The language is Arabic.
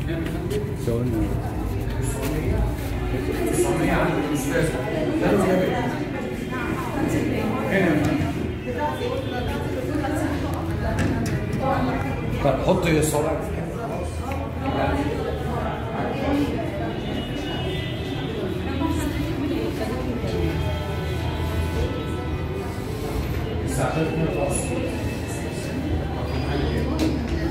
ثواني. 900 عند الاستاذ. طب حطي الصابع في الساعة